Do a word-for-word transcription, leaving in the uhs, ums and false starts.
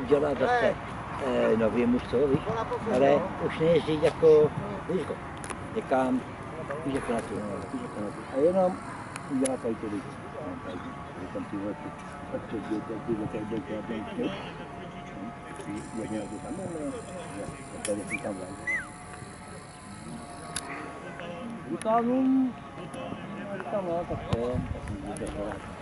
udělat zase eh, nově mužstvo, víš, ale už nejezdí jako, víš, někam, víš, jako na tu, víš, jako na tu, a jenom udělat tady ty lidi. Tam ty vole, tak to je, tak ty vole, tak to je, tak to je, jak nějaký tam, ale, tady si tam dají. Říkám, říkám, no, tak to je, tak to je,